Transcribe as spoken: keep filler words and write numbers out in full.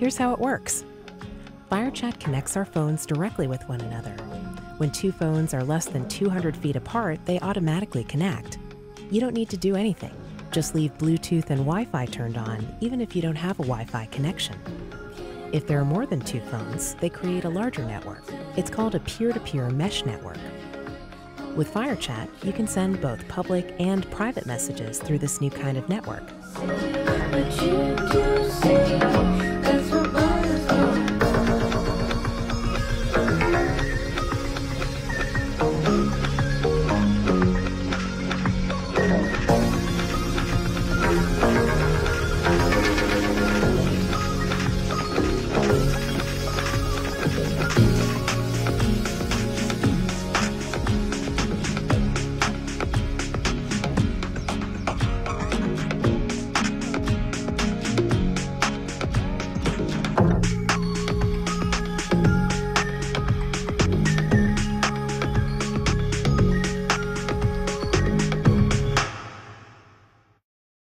Here's how it works. FireChat connects our phones directly with one another. When two phones are less than two hundred feet apart, they automatically connect. You don't need to do anything. Just leave Bluetooth and Wi-Fi turned on, even if you don't have a Wi-Fi connection. If there are more than two phones, they create a larger network. It's called a peer-to-peer mesh network. With FireChat, you can send both public and private messages through this new kind of network. What you do say.